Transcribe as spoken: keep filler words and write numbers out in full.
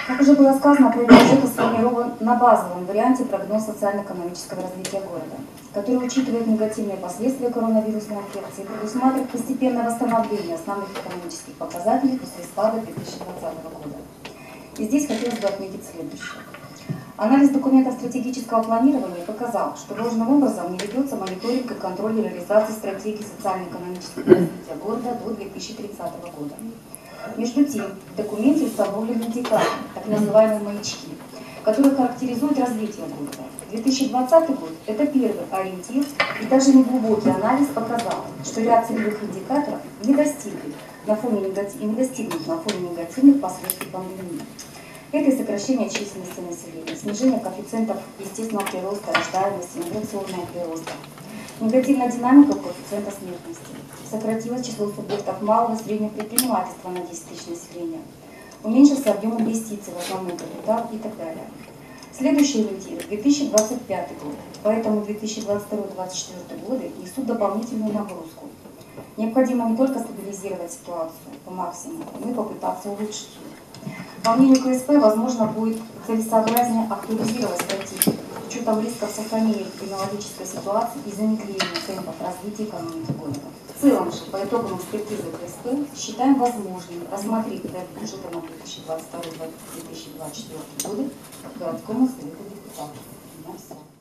Как уже было сказано, проект бюджета сформирован на базовом варианте прогноз социально-экономического развития города, который учитывает негативные последствия коронавирусной инфекции и предусматривает постепенное восстановление основных экономических показателей после спада две тысячи двадцатого года. И здесь хотелось бы отметить следующее. Анализ документов стратегического планирования показал, что должным образом не ведется мониторинг и контроль реализации стратегии социально-экономического развития города до две тысячи тридцатого года. Между тем, в документе установлены индикаторы, так называемые маячки, которые характеризуют развитие города. две тысячи двадцатый год – это первый ориентир, и даже неглубокий анализ показал, что ряд целевых индикаторов не достигли на фоне негатив... не достигнут на фоне негативных последствий пандемии. Это и сокращение численности населения, снижение коэффициентов естественного прироста, рождаемости, миграционного прироста, негативная динамика коэффициента смертности, сократилось число субъектов малого и среднего предпринимательства на десять тысяч населения, уменьшился объем инвестиций в основной капитал и так далее. Следующий ориентир – две тысячи двадцать пятый год, поэтому две тысячи двадцать второй — две тысячи двадцать четвёртый годы несут дополнительную нагрузку. Необходимо не только стабилизировать ситуацию по максимуму, но и попытаться улучшить ее. По мнению ка эс пэ, возможно, будет целесообразнее актуализировать стратегию с учетом рисков сохранения эпидемиологической ситуации и замедления темпов развития экономики города. В целом же, по итогам экспертизы ка эс пэ, считаем возможным рассмотреть проект бюджета на две тысячи двадцать второй — две тысячи двадцать четвёртый годы городскому совету депутатов.